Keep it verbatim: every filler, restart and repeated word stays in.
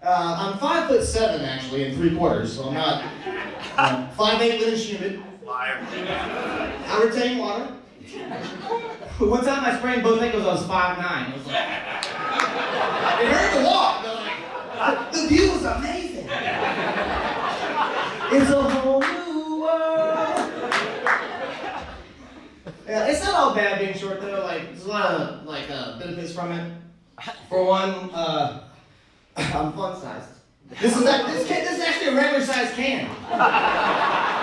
Uh, I'm five foot seven actually, and three quarters, so I'm not. Um, five eight Linux humid. Liar. I retain water. One time I sprained both ankles, I was five nine. It was like, it hurt to walk, but like, the view was amazing. It's a whole new world. Yeah, it's not all bad being short though. Like, there's a lot of like uh, benefits from it. For one, uh, I'm fun sized. This is that. This, can, this is actually a regular sized can.